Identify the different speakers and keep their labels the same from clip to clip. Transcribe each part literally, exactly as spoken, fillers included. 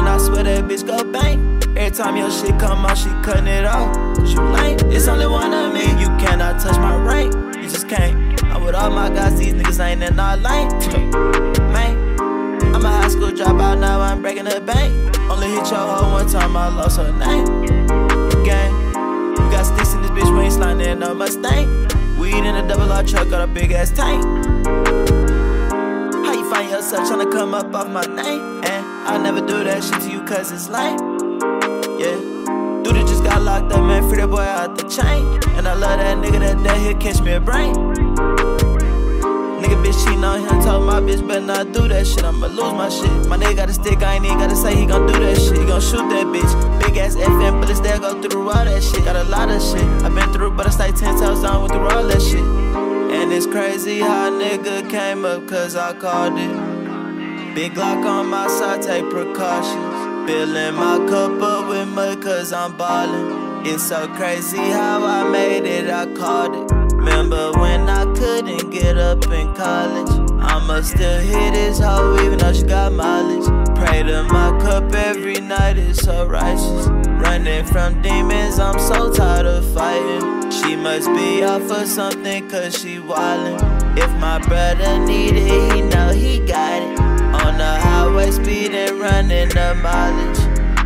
Speaker 1: and I swear that bitch go bang. Every time your shit come out, she cutting it off. Cause you lame, it's only one of me. You cannot touch my rank, you just can't. I'm with all my guys, these niggas ain't in our lane. Man, I'm a high school dropout, now I'm breaking the bank. Only hit your hoe one time, I lost her name. Gang, you got sticks in this bitch, we ain't sliding in no Mustang. Weed in a double R truck, got a big ass tank. How you find yourself tryna come up off my name? And I never do that shit to you cause it's lame. Yeah, dude that just got locked up, man, free that boy out the chain. And I love that nigga that that he'll catch me a brain. Nigga bitch cheating on him, told my bitch better not do that shit, I'ma lose my shit. My nigga got a stick, I ain't even gotta say he gon' do that shit. He gon' shoot that bitch, big ass F M bullets that go through all that shit. Got a lot of shit, I been through but I stay ten toes down, went through all that shit. And it's crazy how a nigga came up cause I called it. Big Glock on my side, take precautions. Filling my cup up with mud cause I'm ballin'. It's so crazy how I made it, I called it. Remember when I couldn't get up in college? I'ma still hit this hoe even though she got mileage. Pray to my cup every night, it's so righteous. Running from demons, I'm so tired of fighting. She must be out for something cause she wildin'. If my brother need it, he know he got it. On the highway speeding, running the mileage.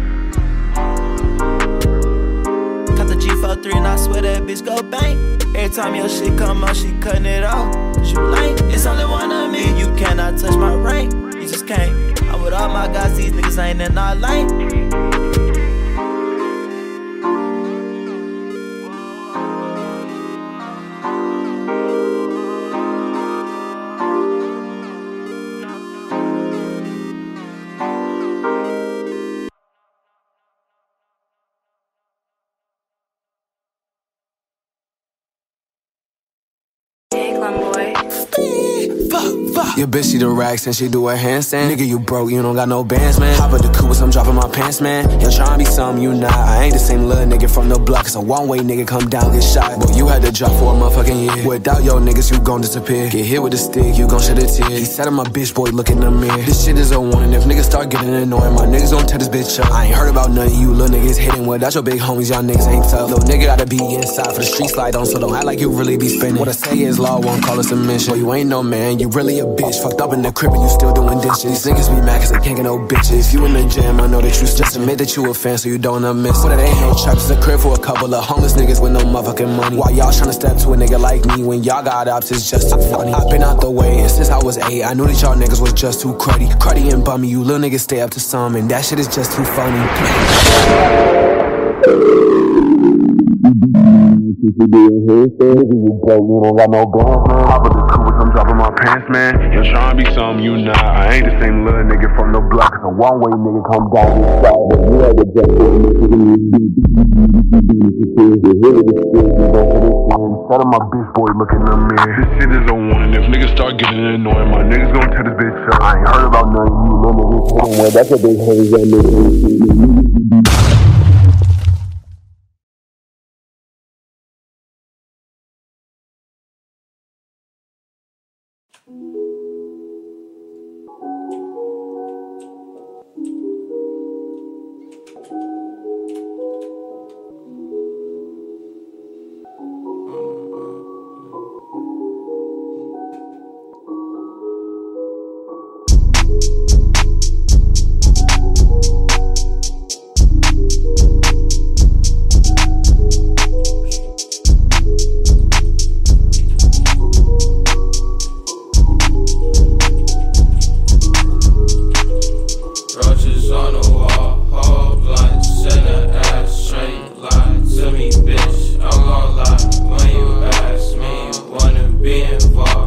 Speaker 1: Got the G forty-three and I swear that bitch go bang. Every time your shit come out, she cutting it off. Cause you lame, it's only one of me. You cannot touch my rank, you just can't. I'm with all my guys, these niggas ain't in our lane.
Speaker 2: Your bitch, she the racks and she do a handstand. Nigga, you broke, you don't got no bands, man. Hop at the coupe, I'm dropping my pants, man. Yo, tryna be something, you not. I ain't the same little nigga from the block. It's a one-way nigga, come down, get shot. Boy, you had to drop for a motherfucking year. Without your niggas, you gon' disappear. Get hit with a stick, you gon' shed a tear. He said I'm my bitch, boy, look in the mirror. This shit is a warning, if niggas start getting annoying, my niggas gon' tear this bitch up. I ain't heard about none of you little niggas hitting without your big homies, y'all niggas ain't tough. Little nigga gotta be inside for the street slide on, so don't act like you really be spinning. What I say is law, won't call us a mission. Boy, you ain't no man, you really a bitch. Fucked up in the crib and you still doing dishes. These niggas be mad cause they can't get no bitches. You in the gym, I know that you just admit that you a fan so you don't miss. But it ain't no trap, it's a crib for a couple of homeless niggas with no motherfucking money. Why y'all tryna step to a nigga like me when y'all got ops, it's just too funny. I've been out the way and since I was eight, I knew that y'all niggas was just too cruddy. Cruddy and bummy, you little niggas stay up to some and that shit is just too funny. You do a headstand, you broke, you don't got no bands, man. Hop at the coupe, I'm dropping my pants, man. Yo, tryna be something, you not. I ain't the same little nigga from the block. It's a one-way nigga, come down this side. But you had to jump for me, you can Shout out my bitch, boy, look in the mirror. This shit is a warning, if niggas start getting annoying, my niggas gon' tear this bitch up. I ain't heard about none of you little niggas hitting well, that's a big homies that nigga.
Speaker 3: Be involved.